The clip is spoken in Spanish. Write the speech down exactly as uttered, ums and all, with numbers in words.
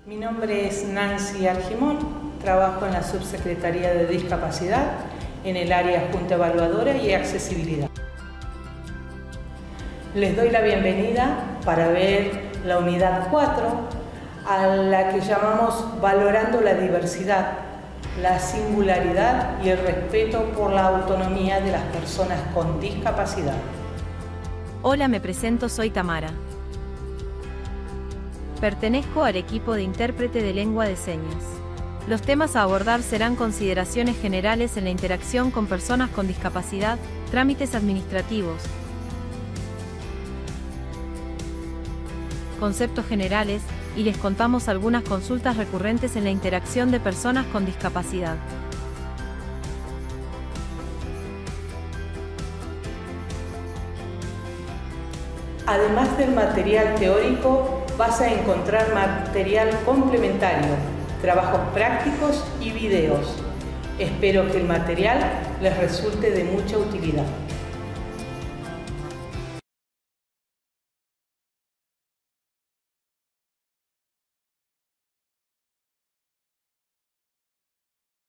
Mi nombre es Nancy Argimón, trabajo en la Subsecretaría de Discapacidad en el área Junta Evaluadora y Accesibilidad. Les doy la bienvenida para ver la unidad cuatro, a la que llamamos Valorando la diversidad, la singularidad y el respeto por la autonomía de las personas con discapacidad. Hola, me presento, soy Tamara. Pertenezco al equipo de intérprete de lengua de señas. Los temas a abordar serán consideraciones generales en la interacción con personas con discapacidad, trámites administrativos, conceptos generales, y les contamos algunas consultas recurrentes en la interacción de personas con discapacidad. Además del material teórico, vas a encontrar material complementario, trabajos prácticos y videos. Espero que el material les resulte de mucha utilidad.